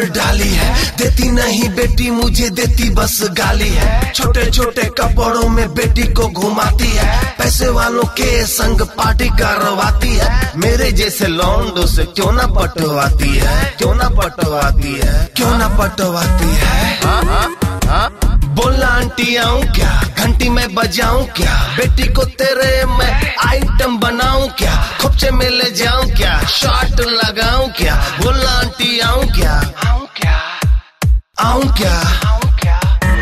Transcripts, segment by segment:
कर डाली है, देती नहीं बेटी मुझे, देती बस गाली है। छोटे छोटे कपड़ों में बेटी को घुमाती है, पैसे वालों के संग पार्टी करवाती है। मेरे जैसे लौंडों से क्यों ना पटवाती है, क्यों ना पटवाती है, क्यों ना पटवाती है। बोला आंटी आऊं क्या, घंटी में बजाऊं क्या, बेटी को तेरे मैं आइटम बनाऊं क्या, खुपचे में ले जाऊं क्या, शॉट लगाऊं क्या। बोला आंटी आऊं क्या, आऊं क्या, आऊं क्या, आऊं क्या।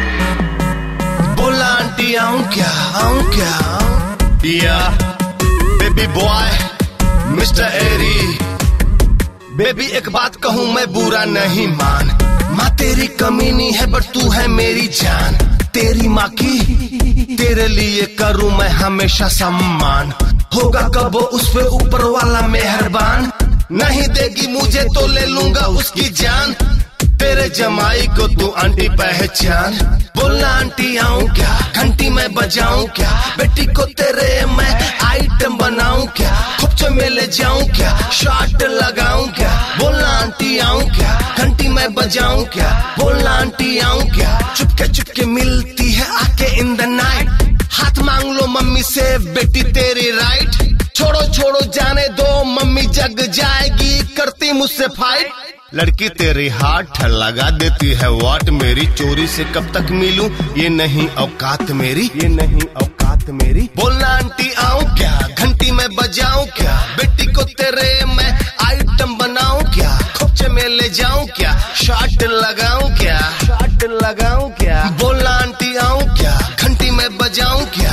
बोला आंटी आऊं क्या, आऊं क्या। या बेबी बॉय मिस्टर एरी, बेबी एक बात कहूं मैं बुरा नहीं मान, माँ तेरी कमीनी है बट तू है मेरी जान। तेरी माँ की तेरे लिए करूँ मैं हमेशा सम्मान, होगा कब उस पे ऊपर वाला मेहरबान। नहीं देगी मुझे तो ले लूंगा उसकी जान, तेरे जमाई को तू आंटी पहचान। बोलना आंटी आऊं क्या, घंटी में बजाऊं क्या, बेटी को तेरे मैं आइटम बनाऊं क्या, खुपचे में ले जाऊं क्या, शॉट लगाऊं क्या। बोलना आंटी आऊं क्या, घंटी में बजाऊं क्या, बोलना आंटी आऊं क्या। चुपके चुपके मिलती है आके इन द नाइट, हाथ मांग लो मम्मी से बेटी तेरी राइट। छोड़ो छोड़ो जाने दो मम्मी जग जाएगी, करती मुझसे फाइट। लड़की तेरी हाथ लगा देती है वाट, मेरी चोरी से कब तक मिलूं, ये नहीं औकात मेरी, ये नहीं औकात मेरी। बोलना आंटी आऊं क्या, घंटी में बजाऊं क्या, बेटी को तेरे मैं आइटम बनाऊं क्या, खुपचे में ले जाऊं क्या, शॉट लगाऊं क्या, शॉट लगाऊं क्या। बोलना आंटी आऊं क्या, घंटी में बजाऊं क्या,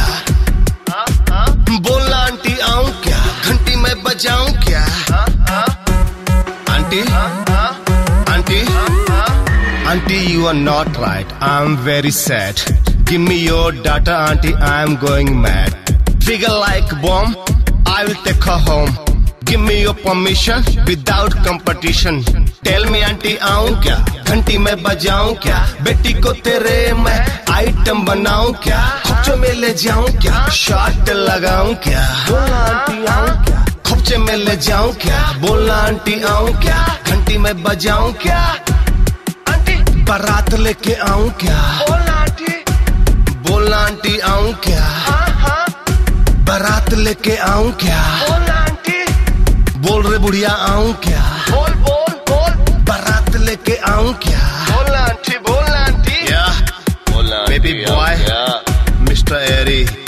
बोलना आंटी आऊं क्या, घंटी में बजाऊं क्या। Auntie Auntie, you are not right. I'm very sad. Give me your data, auntie. I'm going mad. Figure like bomb. I will take her home. Give me your permission without competition. Tell me, auntie, आऊं क्या, घंटी में बजाऊं क्या, बेटी को तेरे मैं आइटम बनाऊं क्या, खुपचे में ले जाऊं क्या, शॉट लगाऊं क्या। बोला आंटी आऊं क्या, खुपचे में ले जाऊं क्या, बोला आंटी आऊं क्या, घंटी में बजाऊं क्या। बारात लेके आऊं क्या, बोला आंटी, बोला आंटी आऊं क्या, बारात लेके आऊं क्या, बोला आंटी, बोल रे बुढ़िया आऊं क्या, बोल बोल बोल, बारात लेके आऊं क्या, बोला आंटी, बोला आंटी। या बेबी बॉय मिस्टर एरी।